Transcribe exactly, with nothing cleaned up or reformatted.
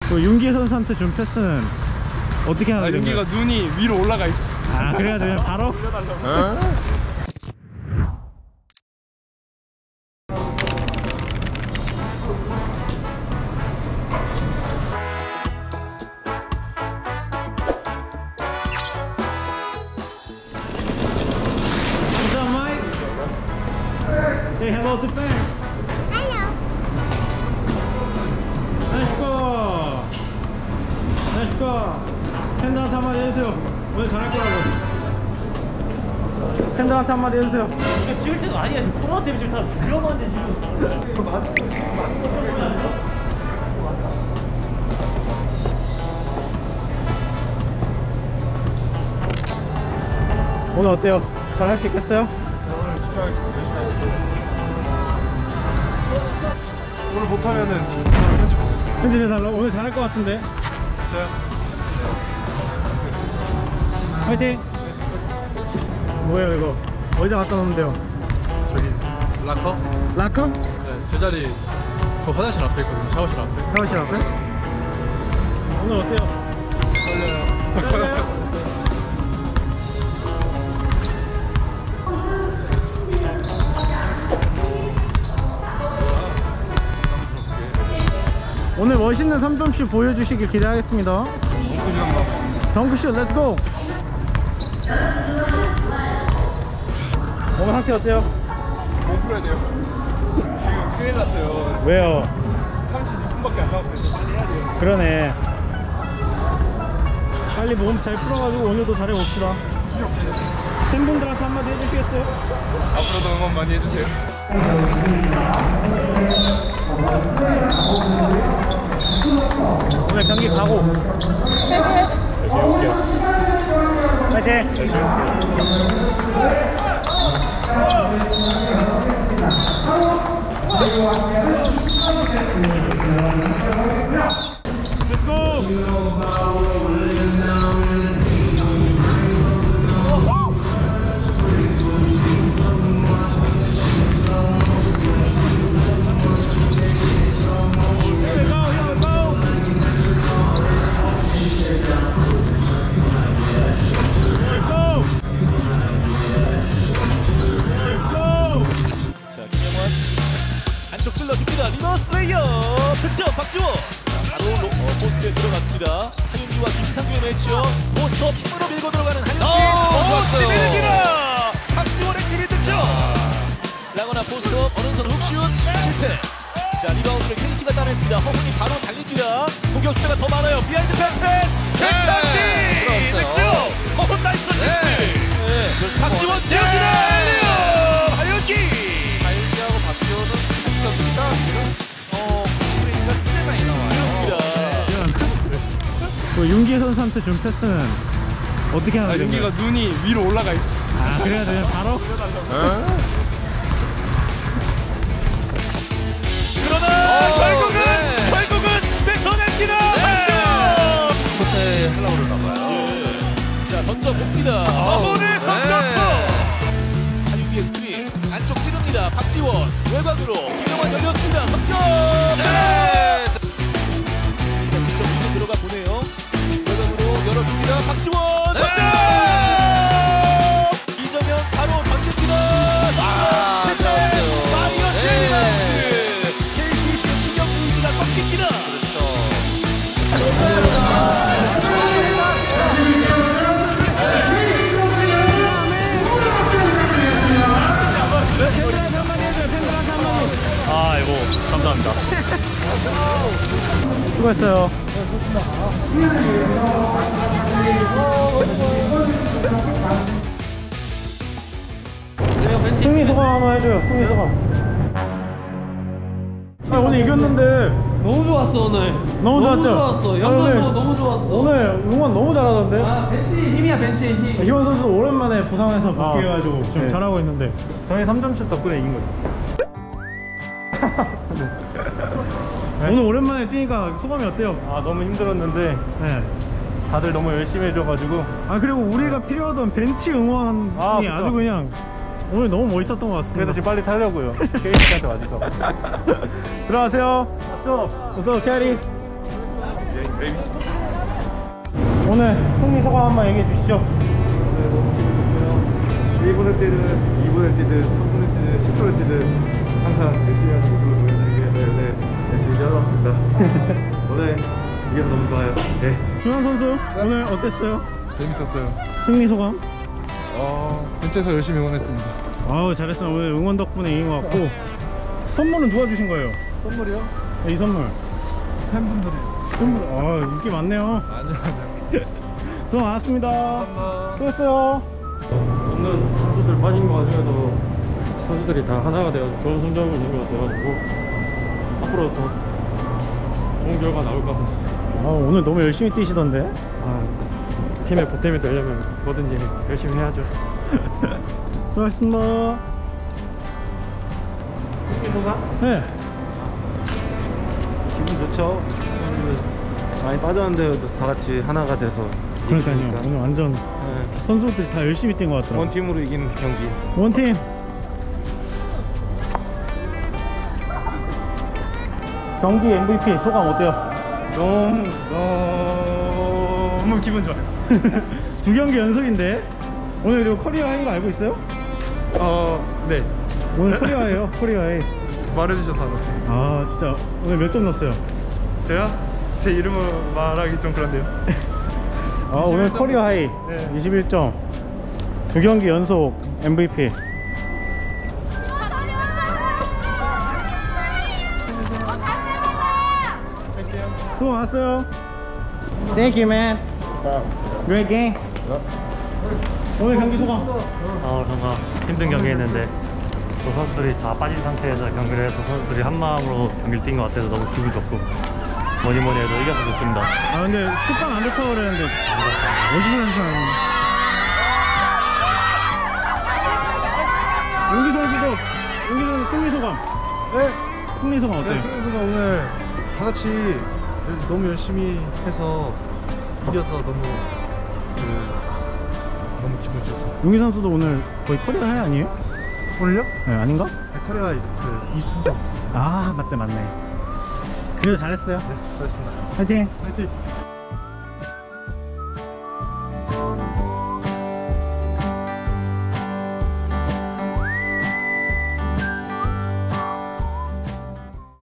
그 윤기 선수한테 준 패스는 어떻게 하는 아, 거예요? 윤기가 눈이 위로 올라가 있어. 아, 그래가지고 그냥 바로? 올려달라고. What's up, Mike? Say hello to fans. Hello. Let's go. Let's go. 팬들한테 한마디 해주세요. 오늘 잘할 거라고. 팬들한테 한마디 해주세요. 이거 찍을 때도 아니야. 지금 코로나 때문에 지금 다 위험한데 지금. 오늘 어때요? 잘 할 수 있겠어요? 오늘 집중하겠습니다. 열심히 하겠습니다. 오늘 못하면은 편집 없어요. 편집해달라. 오늘 잘할 것 같은데. 저요? 화이팅! 뭐예요 이거? 어디다 갖다 놓으면 돼요? 저기 락커? 라커? 네, 제 자리 저 화장실 앞에 있거든요. 샤워실 앞에. 샤워실 앞에? 오늘 어때요? 떨려요. 떨려요? 오늘 멋있는 삼 점슛 보여주시길 기대하겠습니다. 덩크슛 렛츠고! 오늘 상태 어때요? 몸 풀어야 돼요. 지금 큰일 났어요. 왜요? 삼십육 분밖에 안 남았어요. 빨리 해야 돼요. 그러네. 빨리 몸 잘 풀어가지고 오늘도 잘해봅시다. 팬분들한테 한마디 해주시겠어요? 앞으로도 응원 많이 해주세요. 오늘 경기 가고 열심히 할게요. 파이팅! 열심히 Let's go! 안쪽 찔러줍니다. 리버스 플레이어 득점 박지원. 바로 로, 어, 포스트에 들어갔습니다. 한윤기와 김상규의 매치요. 포스터 힘으로 밀고 들어가는 한윤기. 오, 밀기다. 박지원의 기리 득점. 라거나 포스터 어른선 훅슛 실패. 자, 리바운드를 케이티가 따냈습니다. 허훈이 바로 달립니다. 공격 수가 더 많아요. 비하인드 백팬 백상기 득점. 허훈 나이스 어시스트. 박지원 대합니다. 한윤기. 하윤기하고 박지호는 합격입니다. 어, 그러니까 진짜 많이 나와요. 그 윤기 선수한테 준 패스는 어떻게 하는 아, 거예요? 윤기가 눈이 위로 올라가 있어. 아, 그래가지고 그냥 바로? 그러나 오, 결국은 네. 결국은 뺏어냅니다. 호텔 하려고 그러나봐요. 예. 자, 던져봅니다. 허훈의 선점포. 한윤기의 스크린 안쪽 찌릅니다. 박지원 외곽으로 김영환 열렸습니다. 석점. 네. 자, 직접 밀고 들어가 보네요. 외곽으로 열어줍니다. 박지원 석점. 이정현 바로 던집니다. 아, 석점. 좋았어요. 마이어 네. 리바운드. 케이씨씨의 신경 의지가 꺾입니다. 그렇죠. 팬들한테 한마디 해줘요. 팬들한테 한마디. 아이고 감사합니다. 수고했어요. 승리 소감 한번 해줘요. 승리 소감. 아, 오늘 이겼는데 너무 좋았어 오늘. 너무 좋았죠? 좋았어. 아, 영광도 오늘- 너무 좋았어. 오늘 응원 너무 잘하던데. 아 벤치 힘이야 벤치 힘. 희원 선수 오랜만에 부상해서 복귀해가지고 좀 네. 잘하고 있는데 저희 삼 점슛 덕분에 이긴 거죠. 오늘 오랜만에 뛰니까 소감이 어때요? 아, 너무 힘들었는데 네. 다들 너무 열심히 해줘가지고. 아, 그리고 우리가 필요하던 벤치 응원이 아, 아, 그쵸. 주 그냥 오늘 너무 멋있었던 것 같습니다. 그래도 지금 빨리 타려고요. 케이씨한테 와줘서. 들어가세요. 어서 캐리. 베이비. 오늘 승리 소감 한번 얘기해 주시죠. 일 분을 뛰든 이 분을 뛰든 삼 분을 뛰든 십 분을 뛰든 항상 열심히 하는 모습을 보여드리기 위해서 오늘 열심히 뛰어봤습니다. 오늘 이겨서 너무 좋아요. 네. 준환 선수 오늘 어땠어요? 재밌었어요. 승리 소감? 어, 전체에서 열심히 응원했습니다. 아우 잘했어요. 오늘 응원 덕분에 이긴 것 같고 선물은 누가 주신 거예요? 선물이요? 이 선물 팬분들이. 선물 아 인기 많네요. 아니요, 아니요. 수고 많았습니다. 감사합니다. 수고했어요. 없는 선수들 빠진 거 와중에도 선수들이 다 하나가 되어 좋은 성적을 낸 것 같아가지고 앞으로 더 좋은 결과 나올 것 같아서 아, 오늘 너무 열심히 뛰시던데. 아, 팀의 보탬이 되려면 뭐든지 열심히 해야죠. 수고하셨습니다. 네. 기분 좋죠? 많이 빠졌는데 다 같이 하나가 돼서 그러니까요. 이기니까. 오늘 완전 네. 선수들이 다 열심히 뛴 것 같더라고요. 원팀으로 이긴 경기. 원팀. 경기 엠브이피 소감 어때요? 너무 너무 기분 좋아요. 두 경기 연속인데 오늘 그리고 커리어 하인 거 알고 있어요? 어, 네. 오늘 커리어예요. 커리어에. 말해주셔서 알았어요. 아 진짜 오늘 몇 점 넣었어요? 제가 제 이름을 말하기 좀 그런데요. 아 오늘 커리어 하이 네. 이십일 점. 두 경기 연속 엠브이피. 수고 많았어요. Thank you, man. Great game. 오늘 경기 소감. 어, 정말 힘든 경기였는데 또 선수들이 다 빠진 상태에서 경기를 해서 선수들이 한 마음으로 경기를 뛴 것 같아서 너무 기분 좋고 뭐니 뭐니 해도 이겨서 좋습니다. 아 근데 습관 안 좋다고 그랬는데 멋있는 줄 알았는데. 용기 선수도 용기 선수 승리 소감. 네. 승리 소감 어때요? 네, 승리수가 오늘 다 같이 너무 열심히 해서 이겨서 너무 그 너무 기분 좋습니다. 용기 선수도 오늘 거의 커리어 하이 아니에요? 오늘요? 네 아닌가? 커리어 그 이순정. 아 맞네 맞네. 그래도 잘했어요. 네, 잘했습니다. 화이팅. 화이팅.